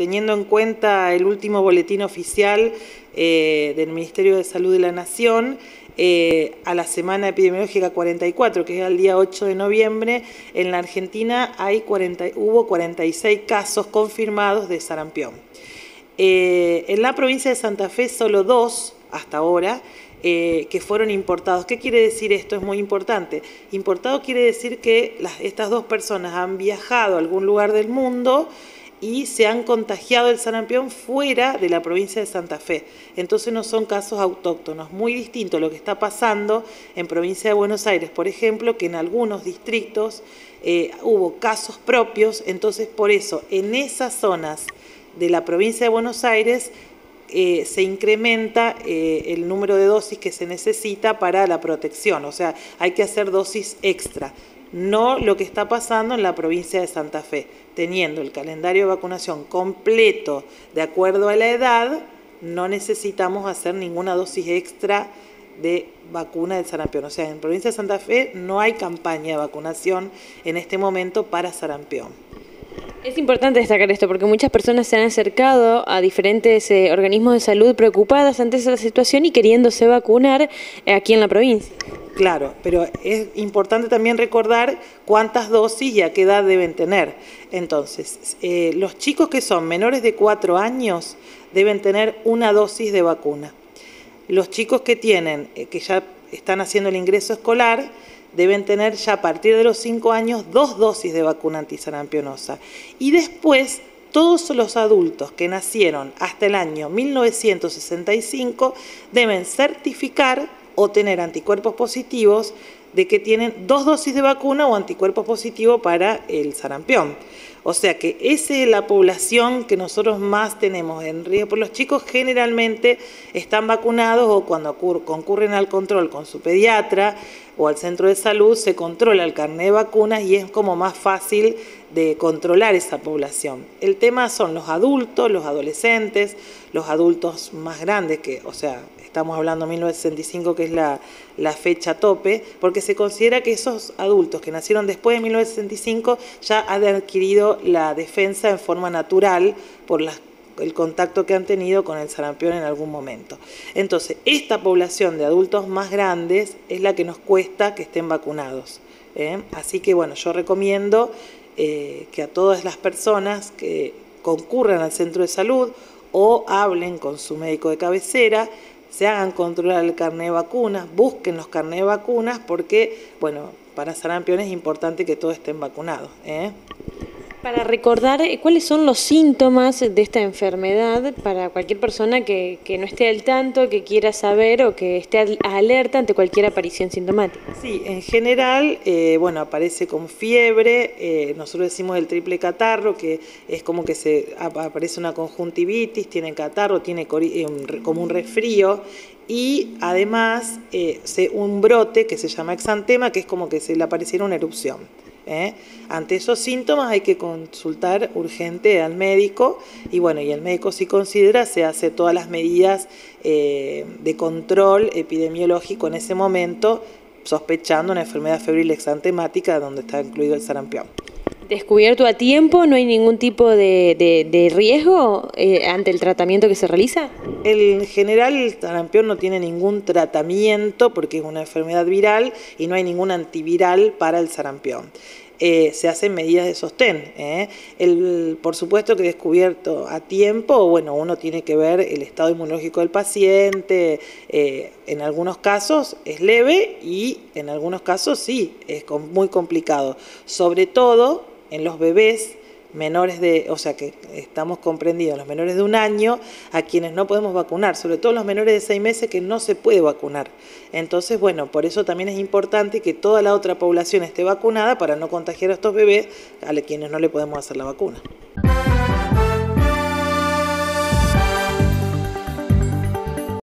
teniendo en cuenta el último boletín oficial del Ministerio de Salud de la Nación, a la semana epidemiológica 44, que es el día 8 de noviembre, en la Argentina hubo 46 casos confirmados de sarampión. En la provincia de Santa Fe solo 2 hasta ahora, que fueron importados. ¿Qué quiere decir esto? Es muy importante. Importado quiere decir que estas 2 personas han viajado a algún lugar del mundo y se han contagiado el sarampión fuera de la provincia de Santa Fe. Entonces no son casos autóctonos. Muy distinto a lo que está pasando en provincia de Buenos Aires, por ejemplo, que en algunos distritos hubo casos propios. Entonces, por eso, en esas zonas de la provincia de Buenos Aires se incrementa el número de dosis que se necesita para la protección, o sea, hay que hacer dosis extra, no lo que está pasando en la provincia de Santa Fe, teniendo el calendario de vacunación completo de acuerdo a la edad, no necesitamos hacer ninguna dosis extra de vacuna del sarampión. O sea, en provincia de Santa Fe no hay campaña de vacunación en este momento para sarampión. Es importante destacar esto porque muchas personas se han acercado a diferentes organismos de salud preocupadas ante esa situación y queriéndose vacunar aquí en la provincia. Claro, pero es importante también recordar cuántas dosis y a qué edad deben tener. Entonces, los chicos que son menores de 4 años deben tener una dosis de vacuna. Los chicos que ya están haciendo el ingreso escolar, deben tener ya a partir de los 5 años 2 dosis de vacuna antisarampionosa. Y después, todos los adultos que nacieron hasta el año 1965 deben certificar o tener anticuerpos positivos de que tienen 2 dosis de vacuna o anticuerpos positivos para el sarampión. O sea que esa es la población que nosotros más tenemos en riesgo. Por los chicos generalmente están vacunados o cuando concurren al control con su pediatra o al centro de salud se controla el carnet de vacunas y es como más fácil de controlar esa población. El tema son los adultos, los adolescentes, los adultos más grandes, estamos hablando de 1965, que es la fecha tope, porque se considera que esos adultos que nacieron después de 1965 ya han adquirido la defensa en forma natural por el contacto que han tenido con el sarampión en algún momento. Entonces, esta población de adultos más grandes es la que nos cuesta que estén vacunados. Así que, bueno, yo recomiendo que a todas las personas que concurran al centro de salud o hablen con su médico de cabecera, se hagan controlar el carnet de vacunas, busquen los carnet de vacunas porque, bueno, para sarampión es importante que todos estén vacunados. Para recordar, ¿cuáles son los síntomas de esta enfermedad para cualquier persona que no esté al tanto, que quiera saber o que esté alerta ante cualquier aparición sintomática? Sí, en general, aparece con fiebre, nosotros decimos el triple catarro, que es como que aparece una conjuntivitis, tiene catarro, tiene como un resfrío, y además un brote que se llama exantema, que es como que se le apareciera una erupción. Ante esos síntomas hay que consultar urgente al médico y el médico si considera se hace todas las medidas de control epidemiológico en ese momento, sospechando una enfermedad febril exantemática donde está incluido el sarampión. ¿Descubierto a tiempo? ¿No hay ningún tipo de riesgo ante el tratamiento que se realiza? En general el sarampión no tiene ningún tratamiento porque es una enfermedad viral y no hay ningún antiviral para el sarampión. Se hacen medidas de sostén. Por supuesto que descubierto a tiempo, uno tiene que ver el estado inmunológico del paciente. En algunos casos es leve y en algunos casos sí, es muy complicado. Sobre todo en los bebés menores que estamos comprendidos, los menores de 1 año, a quienes no podemos vacunar, sobre todo los menores de 6 meses que no se puede vacunar. Entonces, por eso también es importante que toda la otra población esté vacunada para no contagiar a estos bebés a quienes no le podemos hacer la vacuna.